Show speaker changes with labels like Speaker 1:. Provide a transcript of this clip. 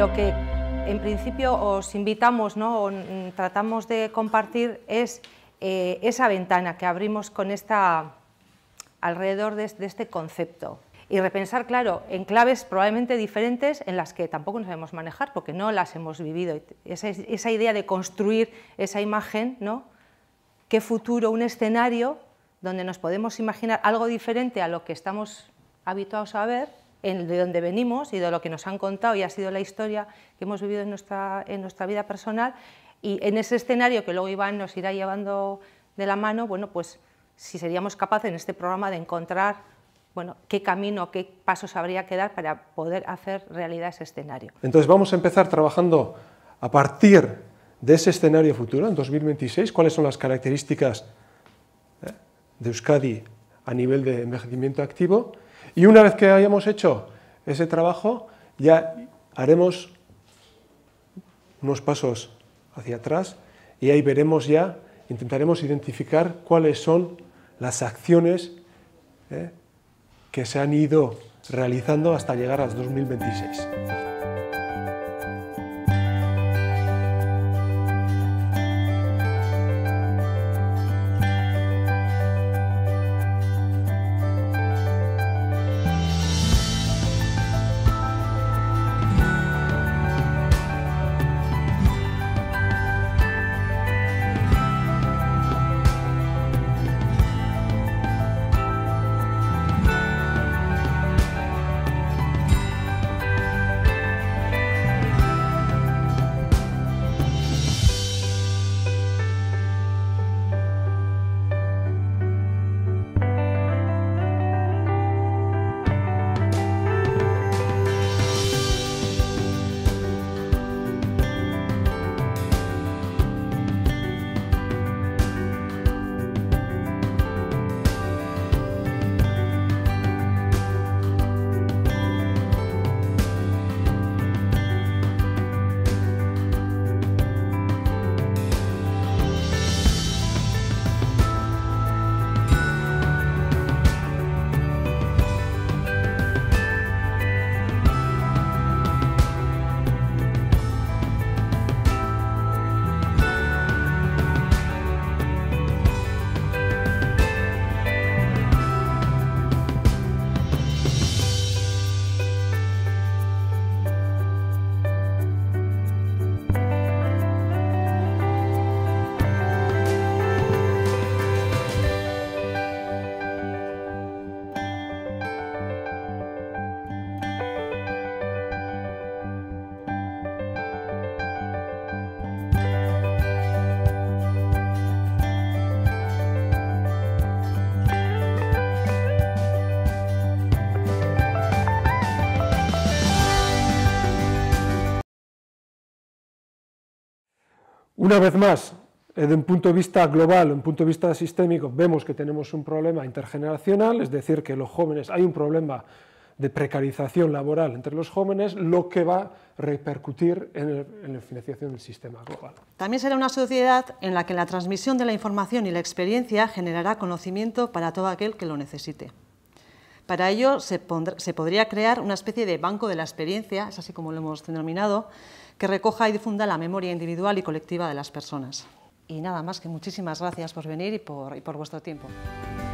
Speaker 1: Lo que en principio os invitamos, ¿no?, o tratamos de compartir es esa ventana que abrimos con alrededor de este concepto. Y repensar, claro, en claves probablemente diferentes en las que tampoco nos sabemos manejar porque no las hemos vivido. Esa idea de construir esa imagen, ¿no?, qué futuro, un escenario donde nos podemos imaginar algo diferente a lo que estamos habituados a ver, de donde venimos y de lo que nos han contado y ha sido la historia que hemos vivido en nuestra vida personal, y en ese escenario que luego Iván nos irá llevando de la mano, bueno, pues si seríamos capaces en este programa de encontrar, bueno, qué camino, qué pasos habría que dar para poder hacer realidad ese escenario.
Speaker 2: Entonces vamos a empezar trabajando a partir de ese escenario futuro, en 2026, cuáles son las características de Euskadi a nivel de envejecimiento activo, y una vez que hayamos hecho ese trabajo ya haremos unos pasos hacia atrás y ahí veremos ya, intentaremos identificar cuáles son las acciones que se han ido realizando hasta llegar al 2026. Una vez más, desde un punto de vista global, un punto de vista sistémico, vemos que tenemos un problema intergeneracional, es decir, que los jóvenes, hay un problema de precarización laboral entre los jóvenes, lo que va a repercutir en la financiación del sistema global.
Speaker 3: También será una sociedad en la que la transmisión de la información y la experiencia generará conocimiento para todo aquel que lo necesite. Para ello se podría crear una especie de banco de la experiencia, es así como lo hemos denominado, que recoja y difunda la memoria individual y colectiva de las personas. Y nada más, que muchísimas gracias por venir y por vuestro tiempo.